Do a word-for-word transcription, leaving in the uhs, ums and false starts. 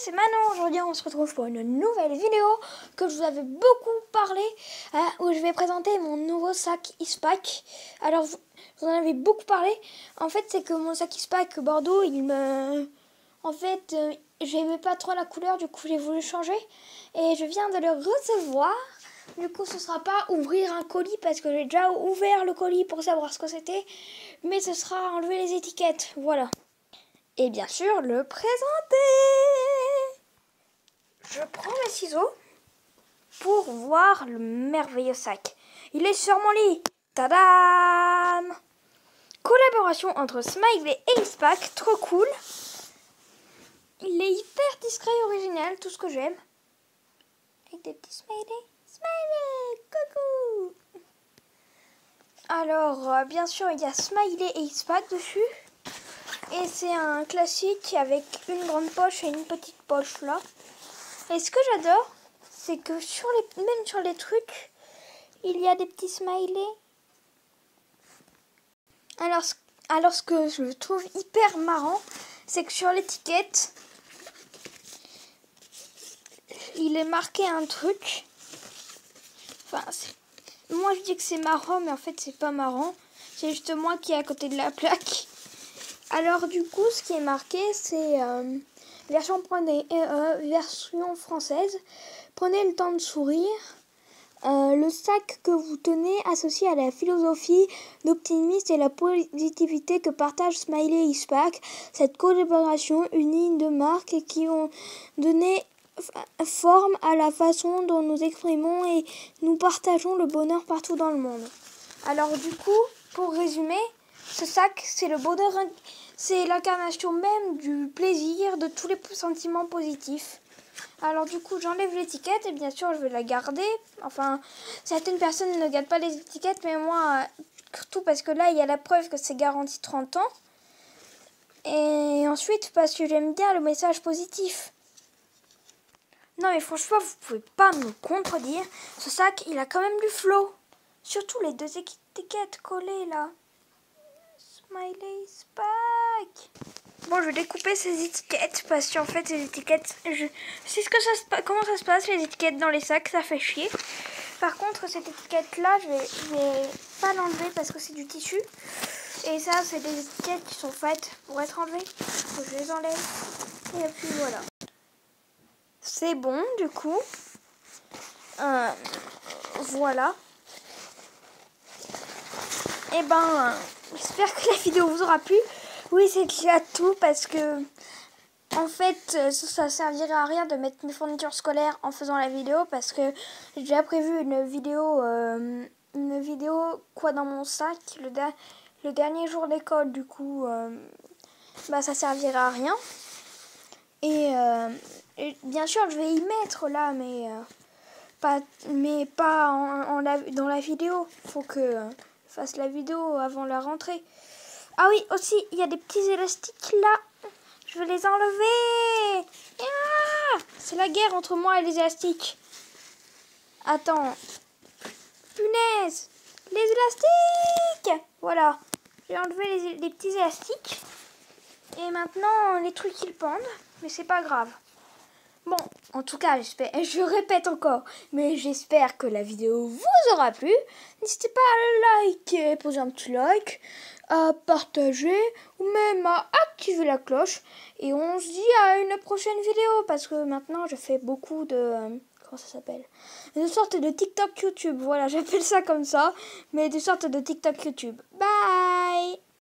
c'est Manon. Aujourd'hui, on se retrouve pour une nouvelle vidéo que je vous avais beaucoup parlé, hein, où je vais présenter mon nouveau sac Eastpak. Alors, vous, vous en avez beaucoup parlé. En fait, c'est que mon sac Eastpak Bordeaux, il me... En fait, euh, j'aimais pas trop la couleur, du coup, j'ai voulu changer. Et je viens de le recevoir. Du coup, ce sera pas ouvrir un colis parce que j'ai déjà ouvert le colis pour savoir ce que c'était. Mais ce sera enlever les étiquettes. Voilà. Et bien sûr, le présenter. Je prends mes ciseaux pour voir le merveilleux sac. Il est sur mon lit. Tadam! Collaboration entre Smiley et Eastpak, trop cool. Il est hyper discret et original, tout ce que j'aime. Avec des petits smileys. Smiley, coucou! Alors, euh, bien sûr, il y a Smiley et Eastpak dessus. Et c'est un classique avec une grande poche et une petite poche là. Et ce que j'adore, c'est que sur les, même sur les trucs, il y a des petits smileys. Alors, alors ce que je trouve hyper marrant, c'est que sur l'étiquette, il est marqué un truc. Enfin, moi je dis que c'est marrant, mais en fait c'est pas marrant. C'est juste moi qui est à côté de la plaque. Alors du coup, ce qui est marqué, c'est euh, version, prenez, euh, version française. Prenez le temps de sourire. Euh, le sac que vous tenez associé à la philosophie d'optimisme et la positivité que partagent Smiley et Eastpak. Cette collaboration unit deux marques qui ont donné forme à la façon dont nous exprimons et nous partageons le bonheur partout dans le monde. Alors du coup, pour résumer, ce sac, c'est le bonheur, c'est l'incarnation même du plaisir, de tous les sentiments positifs. Alors du coup, j'enlève l'étiquette et bien sûr, je vais la garder. Enfin, certaines personnes ne gardent pas les étiquettes, mais moi, surtout parce que là, il y a la preuve que c'est garanti trente ans. Et ensuite, parce que j'aime bien le message positif. Non mais franchement, vous pouvez pas me contredire. Ce sac, il a quand même du flow. Surtout les deux étiquettes collées là. Smiley Eastpak. Bon, je vais découper ces étiquettes parce qu'en fait, ces étiquettes, je sais ce que ça se, comment ça se passe, les étiquettes dans les sacs, ça fait chier. Par contre, cette étiquette-là, je vais, je vais pas l'enlever parce que c'est du tissu. Et ça, c'est des étiquettes qui sont faites pour être enlevées. Donc, je les enlève. Et puis voilà. C'est bon, du coup. Euh, voilà. Et ben, j'espère que la vidéo vous aura plu. Oui, c'est déjà tout parce que, en fait, ça servirait à rien de mettre mes fournitures scolaires en faisant la vidéo parce que j'ai déjà prévu une vidéo, euh, une vidéo quoi dans mon sac le, da- le dernier jour d'école. Du coup, euh, bah ça servira à rien. Et, euh, et bien sûr, je vais y mettre là, mais euh, pas, mais pas en, en la, dans la vidéo. Faut que euh, je fasse la vidéo avant la rentrée. Ah oui, aussi, il y a des petits élastiques là. Je vais les enlever. Ah, c'est la guerre entre moi et les élastiques. Attends. Punaise. Les élastiques. Voilà. J'ai enlevé les, les petits élastiques. Et maintenant, les trucs, ils pendent. Mais c'est pas grave. Bon, en tout cas, j'espère, je répète encore, mais j'espère que la vidéo vous aura plu. N'hésitez pas à liker, poser un petit like, à partager ou même à activer la cloche. Et on se dit à une prochaine vidéo parce que maintenant je fais beaucoup de... Euh, comment ça s'appelle? Une sorte de TikTok YouTube. Voilà, j'appelle ça comme ça, mais des sortes de TikTok YouTube. Bye!